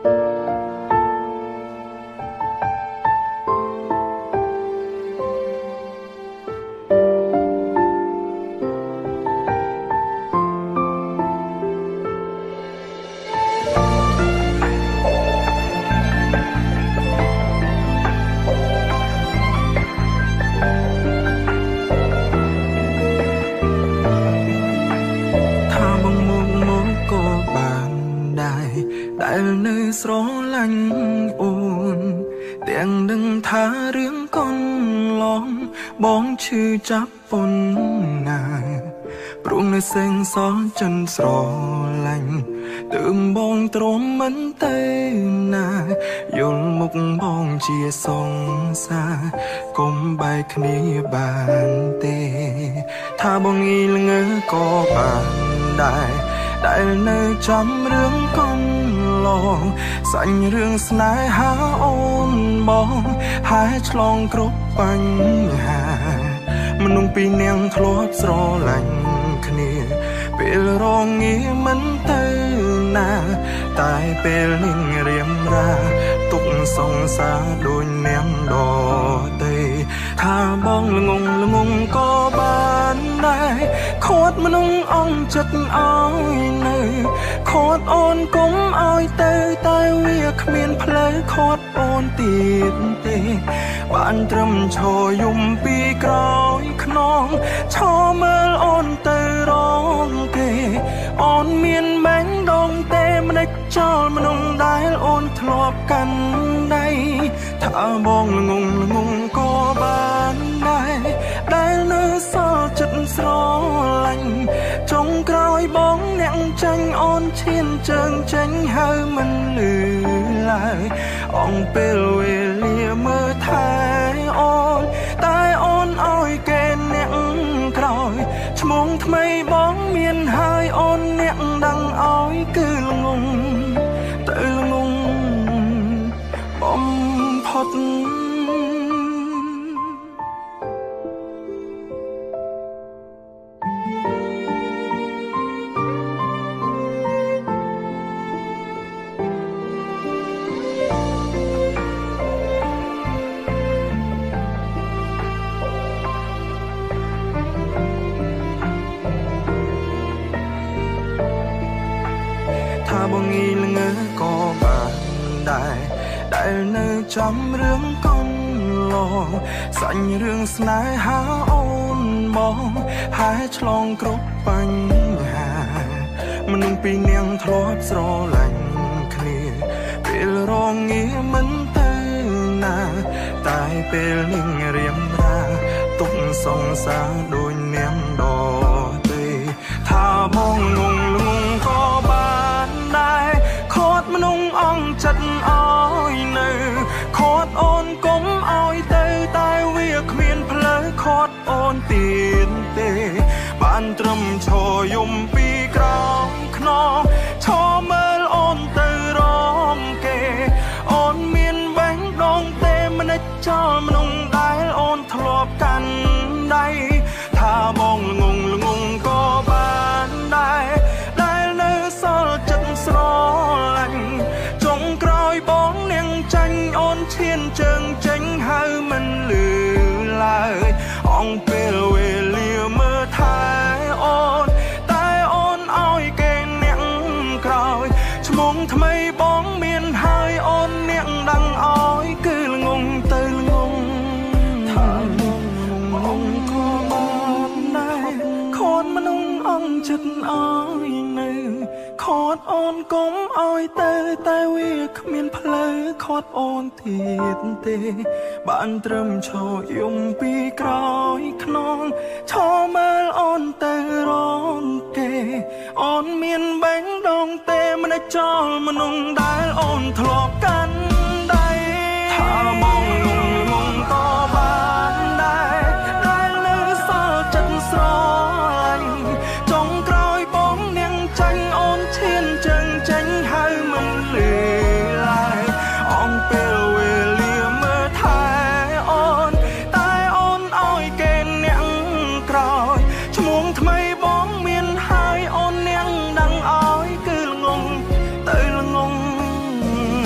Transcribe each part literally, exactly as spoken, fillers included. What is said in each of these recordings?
ស្រឡាញ់អូនទាំងដឹងថារឿងកូនឡងបងឈឺចាប់ប៉ុណ្ណាព្រោះនៅសេងសល់ចិនស្រឡាញ់ទើបបងទ្រាំមិនទៅណាយល់មុខបងជាសង្សារកុំបែកគ្នាបានទេថាបងងីល្ងើក៏បានដែរដែលនៅចាំរឿងកូនឡងសាញ់រឿងស្នេហាអូនបងហើយឆ្លងគ្រប់បញ្ហាមនុស្សពីរនាក់ធ្លាប់ស្រឡាញ់គ្នាពេលរងាមិនទៅណាតែពេលនេះរៀមរាទុកសង្សារដូចនាងដតីថាបងល្ងងល្ងងក៏បានដែរខាត់មនុស្សអងចិត្តឲ្យនៅខាត់អូនគុំឲ្យទៅតែវាគ្មានផ្លូវខាត់អូនទៀតទេបានត្រឹមឈរយំពីក្រោយខ្នងឈរមើលអូនទៅរងគេអូនមានបាញ់ដងទេមិនដេចចោលមនុស្សដែលអូនធ្លាប់កាន់ដៃថាបងល្ងងល្ងងក៏បានដែរដែលនៅសល់ចិត្តស្រឡាញ់ចុងក្រោយបងអ្នកចាញ់អូនឈានជើងចេញហើយមិនលឺឡើយអងពេលវេលាមើលថែអូនតែអូនឲ្យគេអ្នកក្រោយឈ្មោះថ្មីបងមានហើយអូនអ្នកដឹងឲ្យគឺល្ងងទៅល្ងងបំផុតថាបងងីល្ងើក៏បានដែរដែលនៅចាំរឿងកូនឡងសាញ់រឿងស្នេហាអូនបងហើយឆ្លងគ្រប់បញ្ហាមនុស្សពីរនាក់ធ្លាប់ស្រឡាញ់គ្នាពេលរងាមិនទៅណាតែពេលនេះរៀមរាទុកសង្សារដូចនាងដតីថាបងងងល្ងងក៏បានដែរខាត់មនុស្សអងចិត្តឲ្យនៅខាត់អូនគុំឲ្យទៅតែវាគ្មានផ្លូវខាត់អូនទៀតទេបានត្រឹមឈរយំពីក្រោយខ្នងឈរមើលអូនទៅរងគេអូនមានបាញ់ដងទេមិនដេចចោលមនុស្សដែលអូនធ្លាប់កាន់ដៃថាបងល្ងងល្ងងក៏បានដែរដែលនៅសល់ចិត្តស្រឡាញ់ចុងក្រោយបងនាងចាញ់អូនឈានជើងចេញហើយមិនលឺឡើយអងពេលវេលាមើលថែអូនតែអូនឲ្យគេអ្នកក្រោយឈ្មោះថ្មីបងមានហើយអូនអ្នកដឹងឲ្យគឺល្ងងទៅល្ងងថាបងក៏បានដែរខាត់មនុស្សអងចិត្តឲ្យនៅខាត់អូនគុំឲ្យទៅតែវាគ្មានផ្លូវខាត់អូនទៀតទេបានត្រឹមឈរយំពីក្រោយខ្នងឈរមើលអូនទៅរងគេអូនមានបាញ់ដងទេមិនដេចចោលមនុស្សដែលអូនធ្លាប់កាន់ដៃថាបងងងងងក៏បានដែរដែលនៅសល់ចិត្តស្រឡាញ់ចុងក្រោយបងនាងចាញ់អូនឈានជើងចេញហើយមិនលឺឡើយអងពេលវេលាមើលថែអូនតែអូនឲ្យគេអ្នកក្រោយឈ្មោះថ្មីបងមានហើយអូននាងដឹងឲ្យគឺល្ងងទៅល្ងង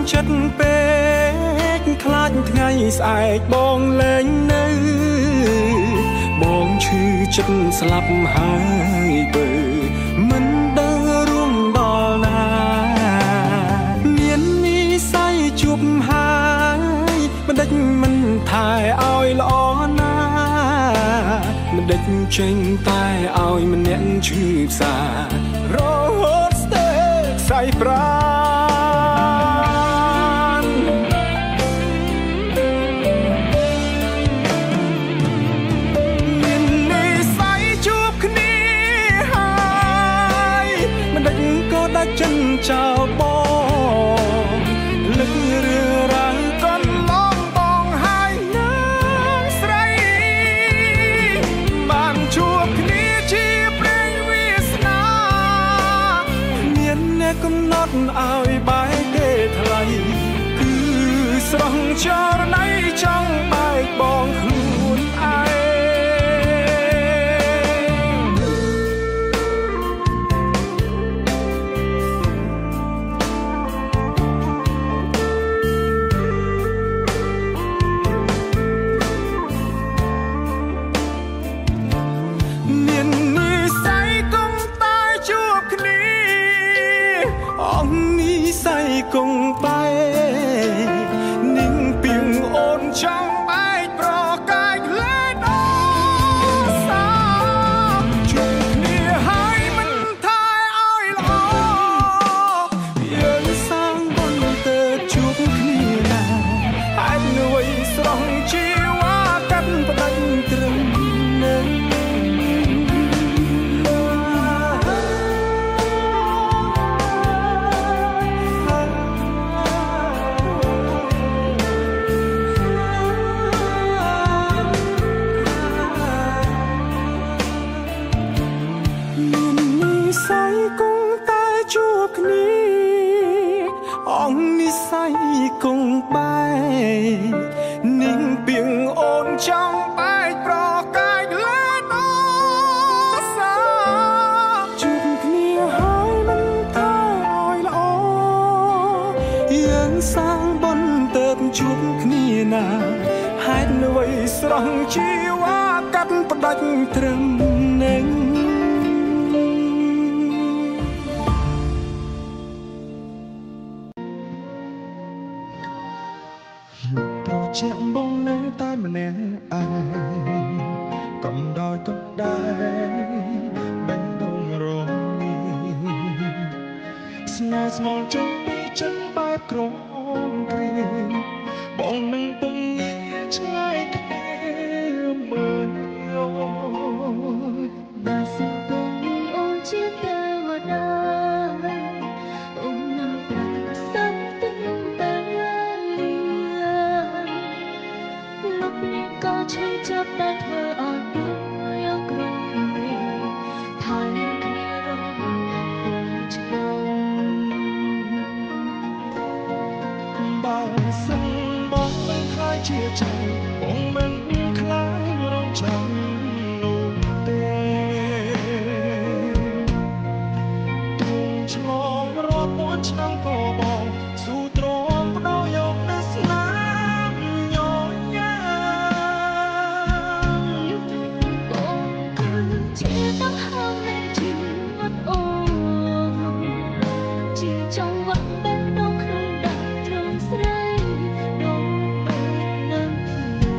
ចិត្តពេកខ្លាចថ្ងៃស្អែកបងលែងនៅបងឈឺចិត្តស្លាប់ហើយបើមិនដឹងរួមដល់ណាមាននិស័យជួបហើយមិនដេចមិនថែឲ្យល្អណាមិនដេចចេញតែឲ្យម្នាក់ឈឺផ្សារហូតស្ទើរខ្សែប្រាចិនចោលបងលឹករឿរាំងកន្លងបងហើយណាស្រីបានជួបគ្នាជាព្រេងវាសនាមានអ្នកកំណត់ឲ្យបែកទេថ្លៃគឺស្រស់ចរណៃចង់បែកបងខ្លួនឯងគង់បែនិងពីងអូនចង់បែកប្រកាយលេដល់សាជួបគ្នាហើយមិនថាឲ្យល្អយើងសាងបុណ្យទៅជួបគ្នាណាអាចនួយស្រស់ជីវ៉ាកាត់ផ្ដាច់ត្រឹមនឹងគង់បែនិងពីងអូនចង់បែកប្រកាយលើដល់សាជួបគ្នាហើយមិនថាឲ្យល្អយើងសាងបុណ្យទៅជួបគ្នាណាហេតុអ្វីស្រស់ជីវ៉ាកាត់ផ្ដាច់ត្រឹមនឹងជាបងនៅតែម្នាក់ឯងកំដោយទុកដែរបេះដូងរងាស្នេហ៍ស្មោះចេញពីចិត្តបែបក្រំគ្រាបងនឹងពងឆ្ងាយគ្នាមើលយោដែលសង្កេតអូនជាទេវតាអូននឹងប្រាក់សាប់ទឹកតែលោកនេះក៏ឈឺចាប់តែធ្វើឲ្យខ្ញុំយកក្រុមគ្នាថែគ្នារំពងឆ្ងាយបើសិនបងមិនខ្លាចជាចាំបងមិនខ្លាចរងចាំនោះទេទូឆ្លងរាប់ពាន់ឆ្នាំក៏បងស៊ូទ្រាំបដោយកនៅស្នាមញញ៉ាជាដង្ហើមនៃជីវិតអូនជាចង្វាក់បេះដូងក្នុងដៃត្រង់ស្រីដងពេលនឹង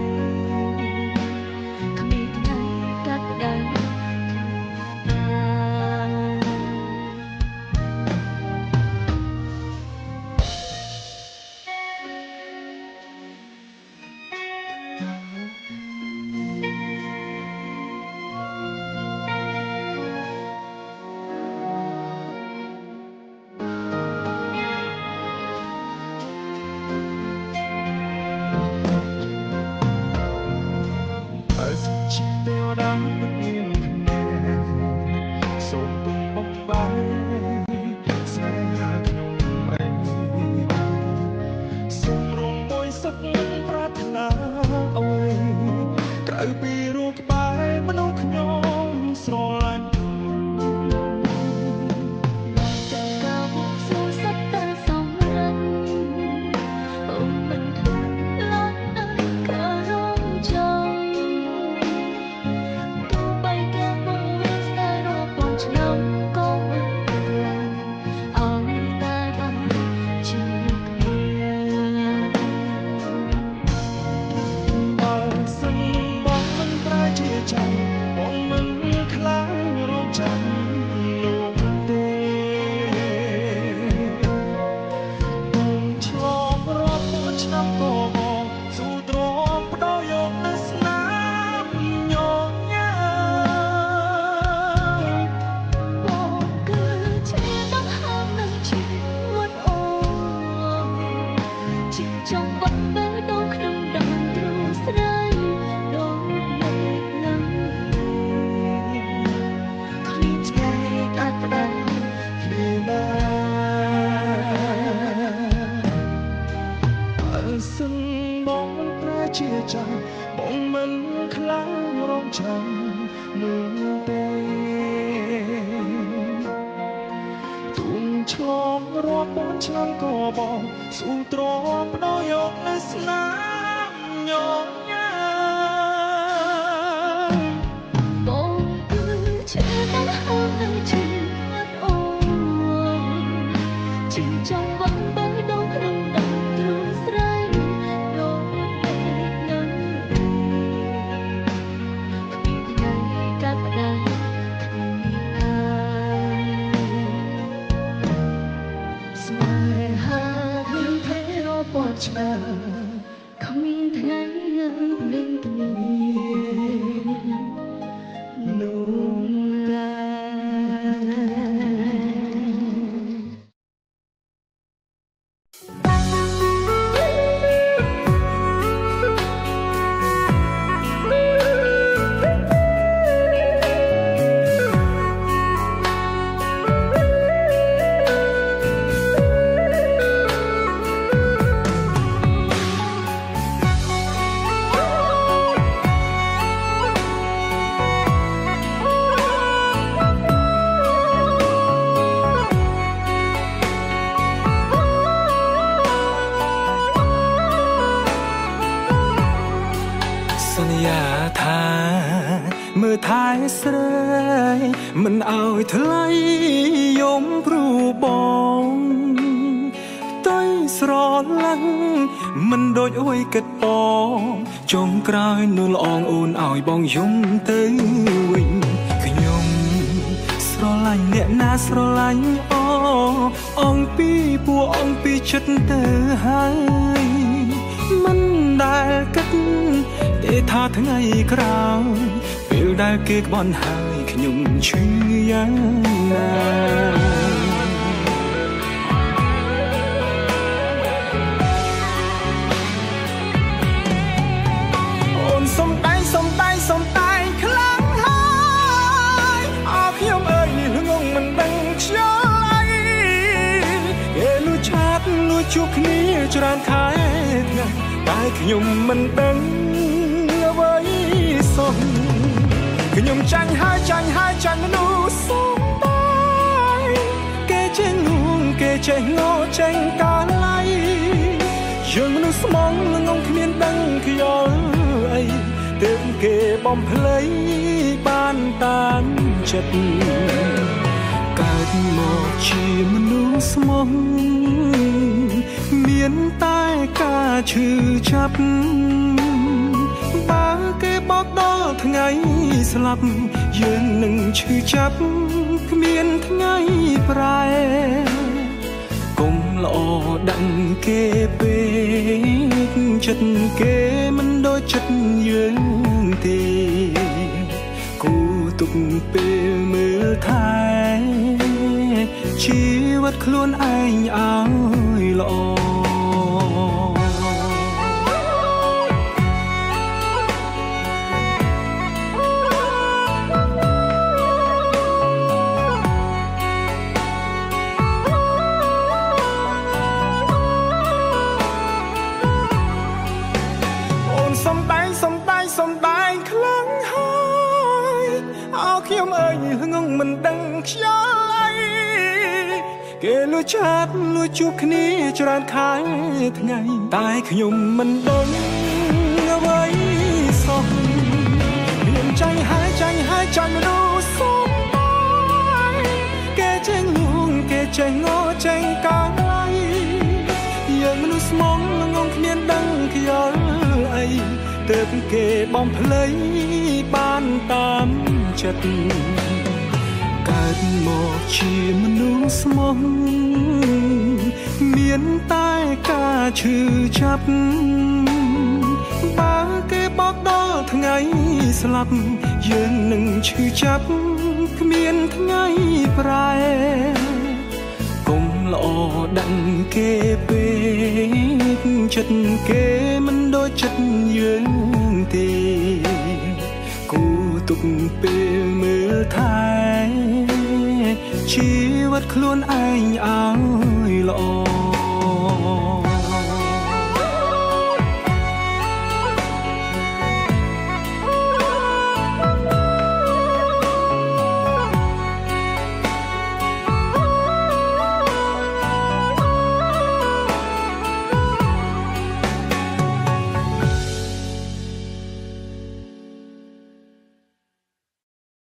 ទុំឆ្លងរាប់ពាន់ឆ្នាំក៏បងស៊ូទ្រាំដោយយកនៅស្នាមញញ៉ាបងគឺជាអ្នកហើយជាអូនជាចង់វងបេះដូងក្នុងទឹកទ្រូងស្រែកដូចពេកនឹងគ្មានថ្ងៃកាត់ផ្ដាច់ស្នេហាគឺភ័យរបត់ឆ្ងាយគ្មានថ្ងៃនឹងនោះសន្យាថាមើលថែស្រីមិនឲ្យថ្លៃយំព្រោះបងតែស្រឡាញ់មិនដូចអួយគិតបងចុងក្រោយនួនល្អងអូនឲ្យបងយំទៅវិញខ្ញុំស្រឡាញ់អ្នកណាស្រឡាញ់អអង្គពីពួកអង្គពីចិត្តទៅហើយមិនដែលគិតទេថាថ្ងៃក្រោយពេលដែលគេក្បន់ហើយខ្ញុំឈឺយ៉ាងណាអូនសុំដៃសុំដៃសុំដៃខ្លាំងហើយអើខ្ញុំអើយនេះងងមិនដឹងខ្យល់អីគេលួចឆាតលួចជួបគ្នាច្រើនខែថ្ងៃតែខ្ញុំមិនដឹងអ្វីសោះខ្ញុំចាញ់ហើយចាញ់ហើយចាញ់មនុស្សសុំតែគេចេះងងគេចេះងោចេញកាឡៃយើងមនុស្សស្មងងងគ្មានដឹងខ្យល់អីទើបគេបំភ្លៃបានតាមចិត្តកើតមកជាមនុស្សស្មងមានតែការឈឺចាប់បើគេបោកដល់ថ្ងៃស្លាប់យើងនឹងឈឺចាប់គ្មានថ្ងៃប្រែកុំល្អដឹងគេពេកចិត្តគេមិនដូចចិត្តយើងទេគូទុកពេលមើលថែជីវិតខ្លួនឯងឲ្យល្អសំដែងសំដែងសំដែងខ្លាំងហើយអោខ្ញុំអើយងងមិនដឹងខ្យល់អីគេលួចឆាតលួចជួបគ្នាច្រើនខែថ្ងៃតែខ្ញុំមិនដឹងអ្វីសោះខ្ញុំចាញ់ហើយចាញ់ហើយចាញ់មនុស្សសុំតែគេចេះងងគេចេះងោចេញកាឡៃយើងមនុស្សស្មងងងគ្មានដឹងខ្យល់អីទើបគេបំភ្លៃបានតាមចិត្តកើតមកជាមនុស្សស្មងមានតែការឈឺចាប់បើគេបោកដល់ថ្ងៃស្លាប់យើងនឹងឈឺចាប់គ្មានថ្ងៃប្រែកុំល្អដឹងគេពេកចិត្តគេមិនដូចចិត្តយើងទេគូទុកពេលមើលថែជីវិតខ្លួនឯងឲ្យល្អ